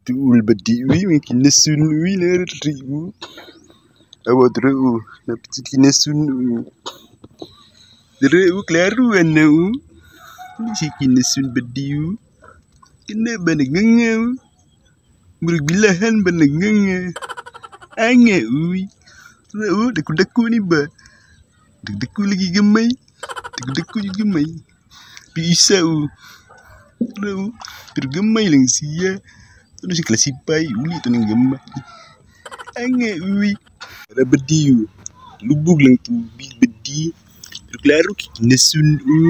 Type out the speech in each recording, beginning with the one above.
Tuul badi wi Kinhason wi narri u. Awadre u na petit Kinhason u. Dere u claro ana u. Si Kinhason badi u. Kena banaganga u. Berbilahan banaganga. Anga ui. U daku ni ba. Daku lagi gemai. Daku juga gemai. Bisa u. Tergemai lang siya. Ano si klasipay uli ito ng gamay. Anga ui. Para badi u. Lubog lang tubig badi. Pero klaro Kinhason u.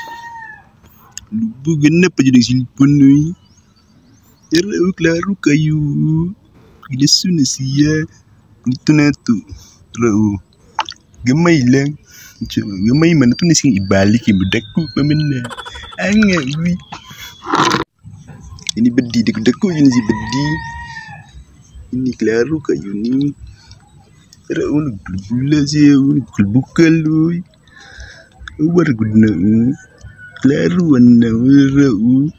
Lubog na pa dyan ang silpon ui. Pero klaro kayo u. Kinhason na siya. Ito na to. Pero gamay lang. Gamay man ito na siyang ibalik yung budaku pa man na. Anga ui. Ini bedi daku yun si bedi. Ini klaro kayo ni. Pero nagkulbula siya. Nagkulbukal ui. Awar gud na u. Klaro na wala u.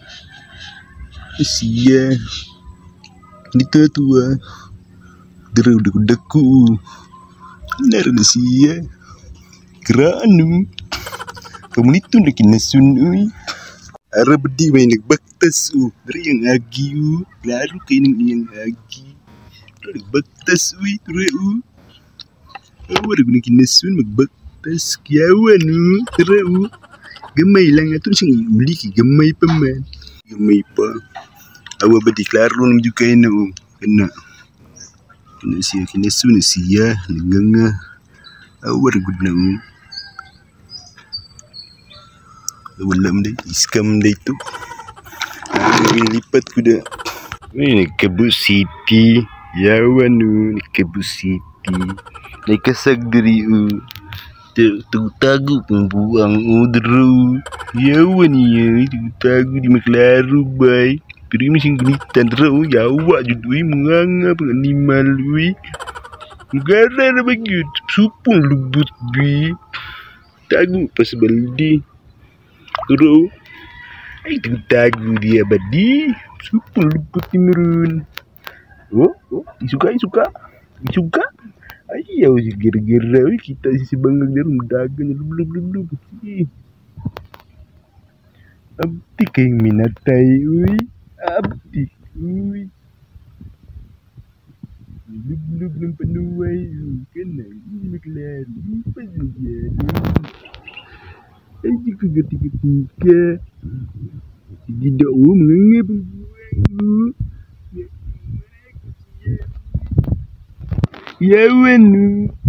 Siya. Dito tua. Dero daku. Naro na siya. Keraan u. Kamu nito na Kinhason ui. Ara bedi may nagbaktas u. Dari yang agi u. Klaro kayo ng iyang agi. Nagbaktas u. Ture u. Awar gud na Kinhason magbaktas. Kiyawan u. Ture u. Gamay lang. Ato siyang iuli ki. Gamay pa man. Gamay pa. Awar bedi klaro naman juga na u. Kena. Kena siya Kinhason na siya. Naganga. Awar gud na u. Wala mo dahil, iskam dahil ito. Lipat ko dah. Nagkabut City. Yawan o, nagkabut City. Nagkasag dari o. Tago pembuang o dero. Yawan iya, tago di maklaro bay. Pero ini sing genitan dero, yawa judui menganga penganimal wi. Negara na bagyud, supong lubut bi. Tago pas baldi. Turo, ay tago dia badi, supul luput ni merun. Oh, isuka. Ayaw si gira-gira, kita si banggang dari dagang belum. Abdi kayong minatay, abdi, Lub ng panuway, kena, maklaro, pasagyan. Ay, di ko gatika. Hindi daw mga pagbuhay. Yawan.